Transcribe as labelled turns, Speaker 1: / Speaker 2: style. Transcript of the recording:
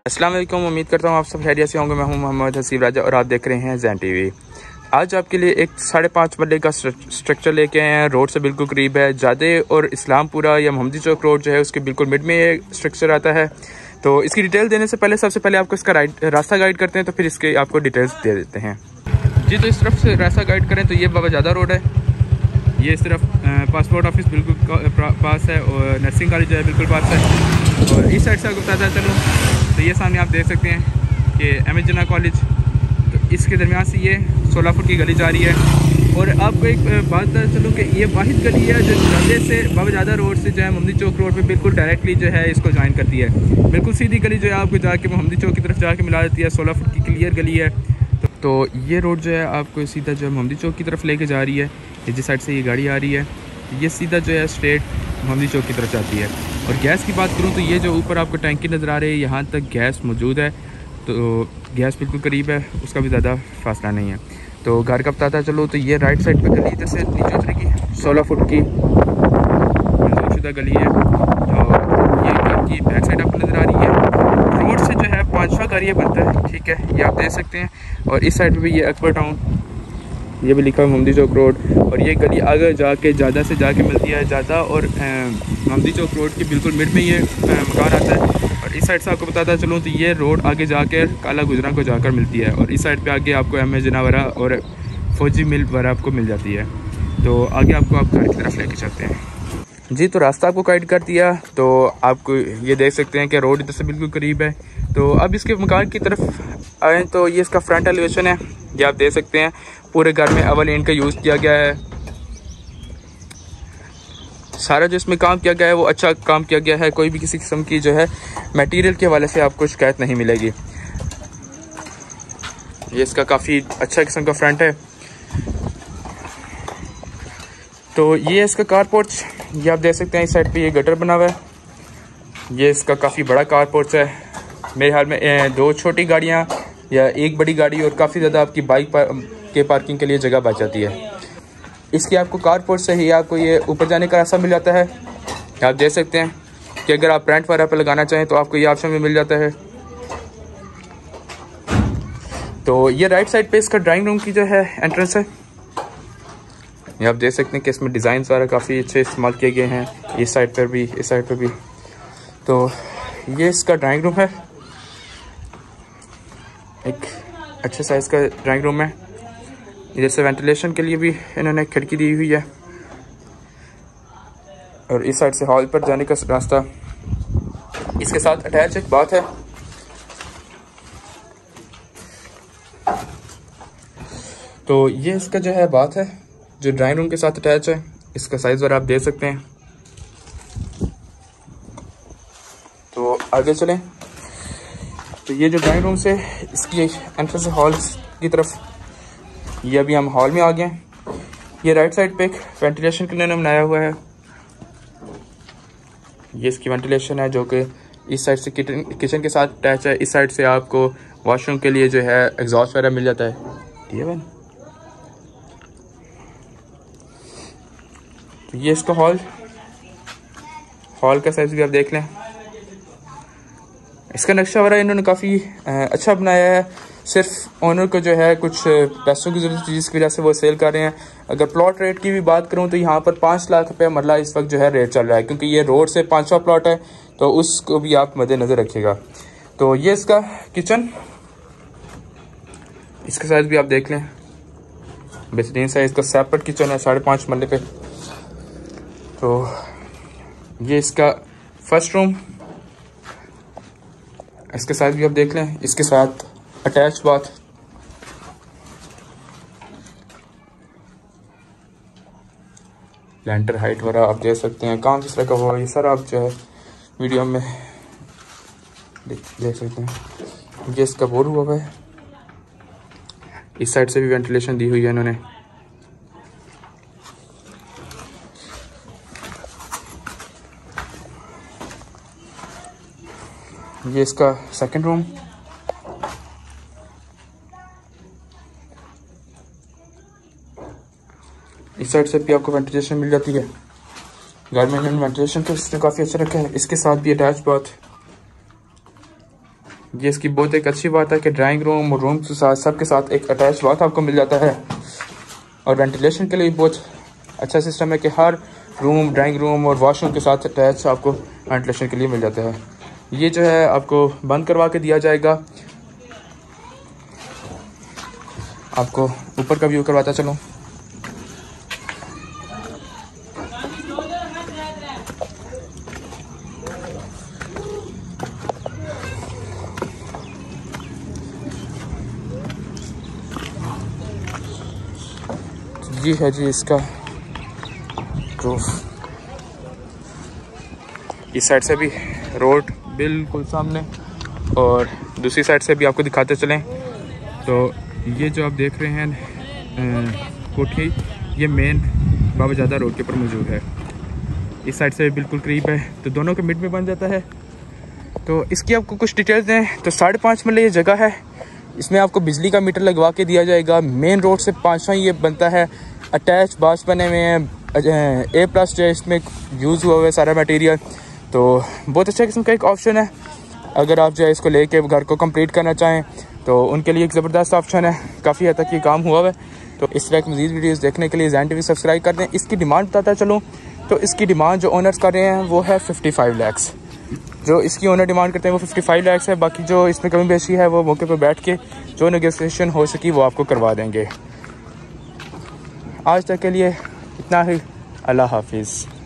Speaker 1: अस्सलाम वालेकुम। उम्मीद करता हूँ आप सब खैरियत से होंगे। मैं हूँ मोहम्मद हसीब राजा और आप देख रहे हैं ज़ैन टीवी। आज आपके लिए एक 5.5 मरले का स्ट्रक्चर लेके आए हैं। रोड से बिल्कुल करीब है। जादे और इस्लामपुरा या मोहम्मदी चौक रोड जो है उसके बिल्कुल मिड में ये स्ट्रक्चर आता है। तो इसकी डिटेल देने से पहले सबसे पहले आपको इसका रास्ता गाइड करते हैं, तो फिर इसके आपको डिटेल्स दे देते हैं जी। तो इस तरफ से रास्ता गाइड करें तो ये बाबाजादा रोड है। ये इस तरफ पासपोर्ट ऑफिस बिल्कुल पास है और नर्सिंग कॉलेज जो है बिल्कुल पास है। और इस साइड से आपको बताता चलूँ तो ये सामने आप देख सकते हैं कि एम एच जिन्ना कॉलेज, तो इसके दरमियान से ये 16 फुट की गली जा रही है। और आपको एक बात बताता चलूँ कि ये वाहिद गली है जो जादे से बाबाजादा रोड से जो है मोहम्मदी चौक रोड पे बिल्कुल डायरेक्टली जो है इसको ज्वाइन करती है। बिल्कुल सीधी गली जो है आपको जाके मोहम्मदी चौक की तरफ जाके मिला देती है। 16 फुट की क्लियर गली है। तो ये रोड जो है आपको सीधा जो है मोहम्मदी चौक की तरफ लेके जा रही है। जिस साइड से ये गाड़ी आ रही है ये सीधा जो है स्ट्रेट मोहम्मदी चौक की तरफ जाती है। और गैस की बात करूँ तो ये जो ऊपर आपको टैंकी नज़र आ रही है यहाँ तक गैस मौजूद है। तो गैस बिल्कुल करीब है, उसका भी ज़्यादा फासला नहीं है। तो घर का बताता चलो तो ये राइट साइड पे गली जैसे नीचे उतरेगी 16 फुट की मंजूरशुदा गली है। और ये घर की बैक साइड आपको नज़र आ रही है। रोड से जो है 5वां घर ये बनता है, ठीक है, ये आप देख सकते हैं। और इस साइड पर भी ये अकबर टाउन, ये भी लिखा है मोहम्मदी चौक रोड। और ये गली आगे जाके ज़्यादा से जाके मिलती है ज़्यादा और मोहम्मदी चौक रोड के बिल्कुल मिड में ये मकान आता है। और इस साइड से आपको बताता चलूँ तो ये रोड आगे जाकर काला गुजरा को जाकर मिलती है। और इस साइड पे आगे आपको एम ए जिन्ना वरा और फौजी मिल वरा आपको मिल जाती है। तो आगे आपको आप घर की तरफ लेके चलते हैं जी। तो रास्ता आपको गाइड कर दिया। तो आपको ये देख सकते हैं कि रोड इधर से बिल्कुल करीब है। तो अब इसके मकान की तरफ आए तो ये इसका फ्रंट एलिवेशन है, ये आप देख सकते हैं। पूरे घर में अवल ईंट का यूज़ किया गया है। सारा जो इसमें काम किया गया है वो अच्छा काम किया गया है। कोई भी किसी किस्म की जो है मटेरियल के हवाले से आपको शिकायत नहीं मिलेगी। ये इसका काफ़ी अच्छा किस्म का फ्रंट है। तो ये इसका कार पोर्च, ये आप देख सकते हैं। इस साइड पे ये गटर बना हुआ है। ये इसका काफ़ी बड़ा कार पोर्च है। मेरे ख्याल में 2 छोटी गाड़ियाँ या 1 बड़ी गाड़ी और काफ़ी ज़्यादा आपकी बाइक के पार्किंग के लिए जगह बच जाती है। इसके आपको कार पोर्च से ही आपको ये ऊपर जाने का रास्ता मिल जाता है। आप देख सकते हैं कि अगर आप रेंट वगैरह पर लगाना चाहें तो आपको ये ऑप्शन भी मिल जाता है। तो ये राइट साइड पे इसका ड्राइंग रूम की जो है एंट्रेंस है। ये आप देख सकते हैं कि इसमें डिज़ाइन वगैरह काफ़ी अच्छे इस्तेमाल किए गए हैं, इस साइड पर भी, इस साइड पर भी। तो ये इसका ड्राइंग रूम है, एक अच्छे साइज़ का ड्राइंग रूम है। इधर से वेंटिलेशन के लिए भी इन्होंने खिड़की दी हुई है। और इस साइड से हॉल पर जाने का रास्ता, इसके साथ अटैच एक बाथ है। तो ये इसका जो है बाथ है जो ड्राइंग रूम के साथ अटैच है। इसका साइज और आप देख सकते हैं। तो आगे चलें तो ये जो ड्राइंग रूम से इसकी एंट्रेंस है हॉल की तरफ, ये अभी हम हॉल में आ गए। ये राइट साइड पे एक वेंटिलेशन के लिए बनाया हुआ है। ये इसकी वेंटिलेशन है जो कि इस साइड से किचन के साथ अटैच है। इस साइड से आपको वॉशरूम के लिए जो है एग्जॉस्ट वगैरह मिल जाता है। ठीक है भाई। तो ये इसका हॉल का साइज भी आप देख लें। इसका नक्शा वगैरह इन्होंने काफ़ी अच्छा बनाया है। सिर्फ ओनर को जो है कुछ पैसों की ज़रूरत थी जिसकी वजह से वो सेल कर रहे हैं। अगर प्लॉट रेट की भी बात करूं तो यहाँ पर 5 लाख रुपये मरला इस वक्त जो है रेट चल रहा है, क्योंकि ये रोड से 5वां प्लॉट है। तो उसको भी आप मद्देनज़र रखिएगा। तो ये इसका किचन, इसका साइज़ भी आप देख लें, बेहतरीन साइज़ का सेपरेट किचन है 5.5 मरले पे। तो ये इसका फर्स्ट रूम, इसके साइज़ भी आप देख लें। इसके साथ अटैच बाथ। लेंटर हाइट वगैरह आप देख सकते हैं। काम किस तरह का हुआ ये सर आप जो है वीडियो में देख सकते हैं। ये इसका बोर्ड हुआ है। इस साइड से भी वेंटिलेशन दी हुई है इन्होंने। ये इसका सेकंड रूम। इस साइड से भी आपको वेंटिलेशन मिल जाती है। घर में इन्होंने वेंटिलेशन तो इसने काफ़ी अच्छा रखा है। इसके साथ भी अटैच बाथ, ये इसकी बहुत एक अच्छी बात है कि ड्राइंग रूम और रूम के साथ सबके साथ एक अटैच बाथ आपको मिल जाता है। और वेंटिलेशन के लिए बहुत अच्छा सिस्टम है कि हर रूम, ड्राइंग रूम और वॉशरूम के साथ अटैच आपको वेंटिलेशन के लिए मिल जाता है। ये जो है आपको बंद करवा के दिया जाएगा। आपको ऊपर का व्यू करवाता चलूँ। ये है जी इसका रूफ। इस साइड से भी रोड बिल्कुल सामने और दूसरी साइड से भी आपको दिखाते चलें तो ये जो आप देख रहे हैं कोठी, ये मेन बाबा ज़्यादा रोड के ऊपर मौजूद है। इस साइड से बिल्कुल करीब है तो दोनों के मिड में बन जाता है। तो इसकी आपको कुछ डिटेल्स दें तो 5.5 मरले ये जगह है। इसमें आपको बिजली का मीटर लगवा के दिया जाएगा। मेन रोड से 500 ये बनता है। अटैच बाथ बने हुए हैं। A+ जो है इसमें यूज़ हुआ हुआ है सारा मटेरियल। तो बहुत अच्छा किस्म का एक ऑप्शन है। अगर आप जो है इसको लेके घर को कंप्लीट करना चाहें तो उनके लिए एक ज़बरदस्त ऑप्शन है। काफ़ी हद तक ये काम हुआ हुआ है। तो इस तरह की मज़ीद वीडियोज़ देखने के लिए ज़ैन TV सब्सक्राइब कर दें। इसकी डिमांड बताता चलूँ तो इसकी डिमांड जो ओनर्स कर रहे हैं वो है 55 लाख। जो इसकी ओनर डिमांड करते हैं वो 55 लाख है। बाकी जो इसमें कमी बेशी है वो मौके पर बैठ के जो नेगोशिएशन हो सकी वो आपको करवा देंगे। आज तक के लिए इतना ही। अल्लाह हाफिज़।